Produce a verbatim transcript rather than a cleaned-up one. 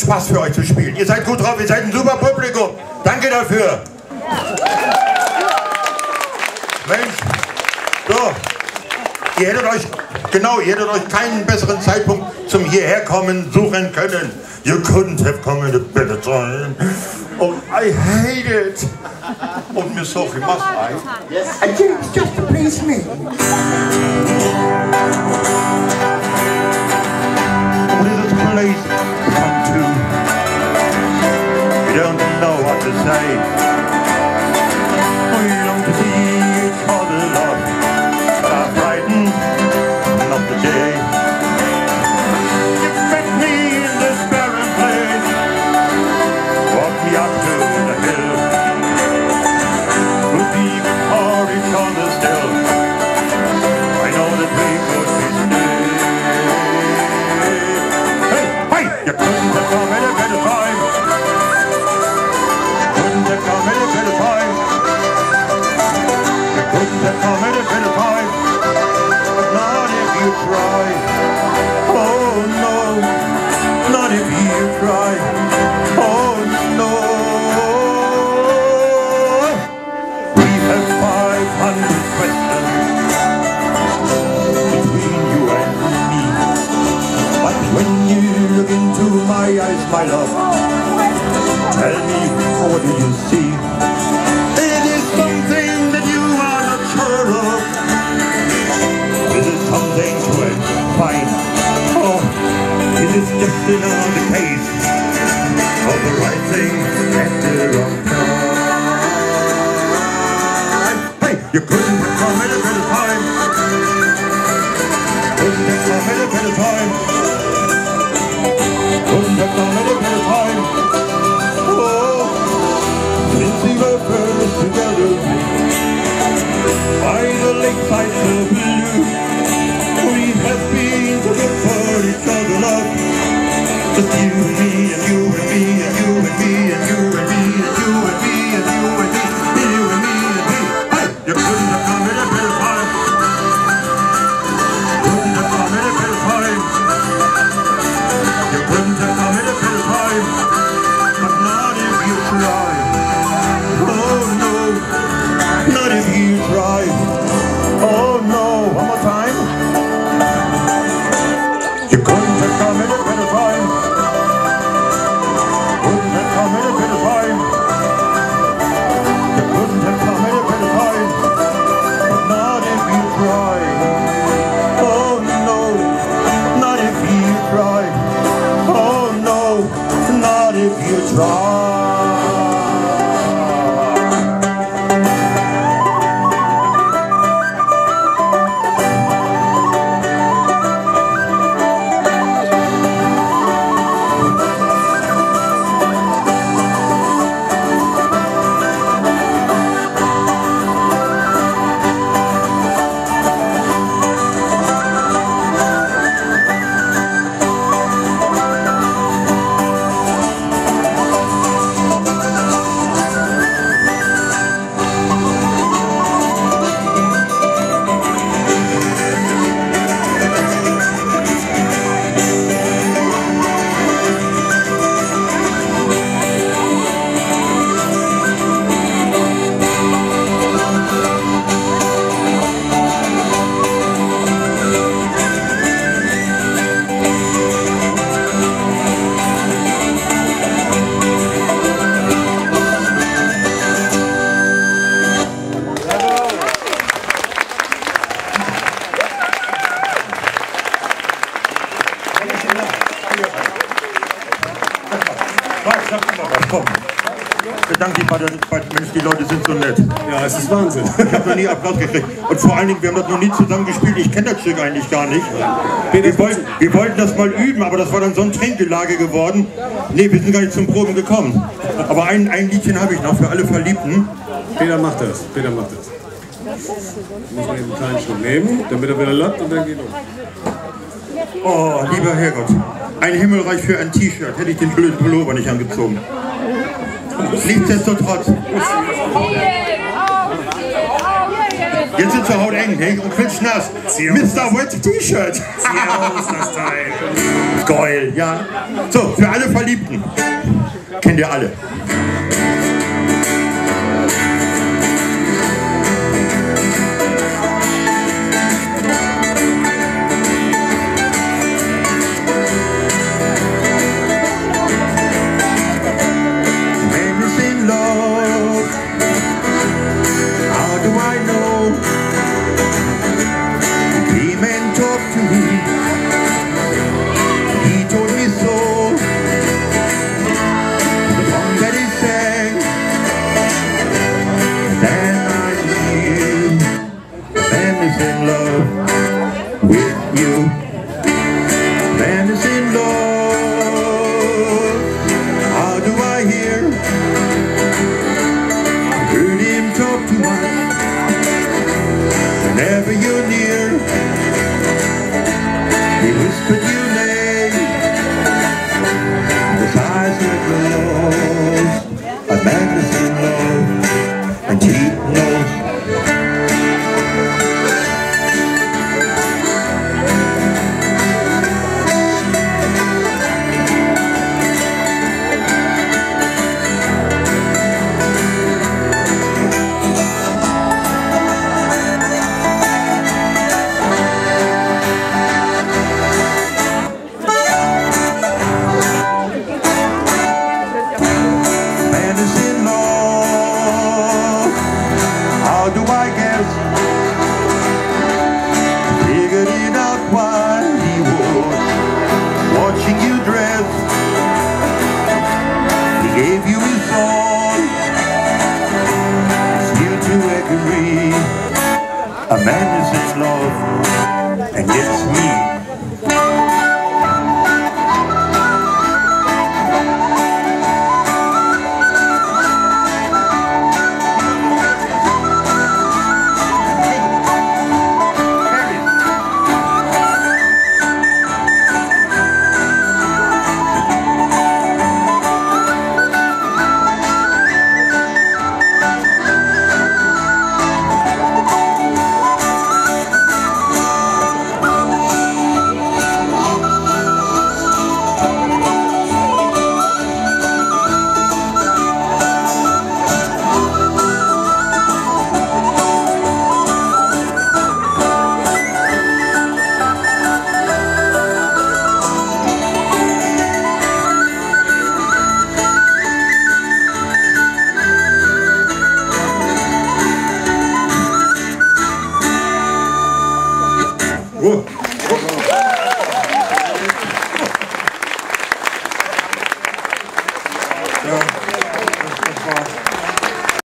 Spaß für euch zu spielen. Ihr seid gut drauf, ihr seid ein super Publikum. Danke dafür. Mensch, so, ihr hättet euch, genau, ihr hättet euch keinen besseren Zeitpunkt zum Hierherkommen suchen können. You couldn't have come at a better time. Oh, I hate it. Und Miss Sophie, must I? Yes. I think it's just to please me. What is this place to come to? We don't know what to say. We long to see each other love. Are frightened of the day. You met me in this barren place. Walk me up to the hill. We'll be good for each other still. I know that we could be still. Hey, hey! You couldn't have come at a better time. Couldn't have come at a better time. You couldn't have come at a better time. But not if you try. Oh no, not if you try. Oh no. We have five hundred questions between you and me. But when you look into my eyes, my love, tell me, what do you see? It is something that you are not sure of. Is it something to find? Oh, is it just another case of the right thing at the wrong time? Hey, you couldn't have come at a better time. Couldn't have come at a better time. Couldn't have come at a better time. Oh, since we were first together by the lakeside so blue, we have been so good for each other, love. Just you and me and you and me and you and me and you and me and you and me and you and me, you and me and me. Hey, you couldn't have come at a better time. Couldn't have come at a better time. You couldn't have come at a better time. But not if you try. Oh no, not if you try. Oh no, one more time. You couldn't have come at a better time. Couldn't have come at a better time. You couldn't have come at a better time. But not if you try. Oh no, not if you try. Oh no, not if you try. Bedankt dich bei den Mensch, die Leute sind so nett. Ja, es ist Wahnsinn. Ich habe noch nie Applaus gekriegt. Und vor allen Dingen, wir haben das noch nie zusammen gespielt. Ich kenne das Stück eigentlich gar nicht. Wir wollten, wir wollten das mal üben, aber das war dann so ein Trinkgelage geworden. Nee, wir sind gar nicht zum Proben gekommen. Aber ein, ein Liedchen habe ich noch für alle Verliebten. Peter macht das. Peter macht das. Muss man eben einen kleinen Schluck nehmen, damit er wieder lappt und dann geht um. Oh, lieber Herrgott. Ein Himmelreich für ein T-Shirt. Hätte ich den blöden Pullover nicht angezogen. Nichtsdestotrotz. Jetzt ist zur Haut eng, hey, und klitschnass. Mister Wet T-Shirt. Zieh aus das Teil. Geil, ja. So, für alle Verliebten. Kennt ihr alle. Whenever you're near, he whispered your name. His eyes were closed, a madness in love, and he knows. Gave you his song, it's new to agree. A man is in love, and it's me. Whoa. Ja, das war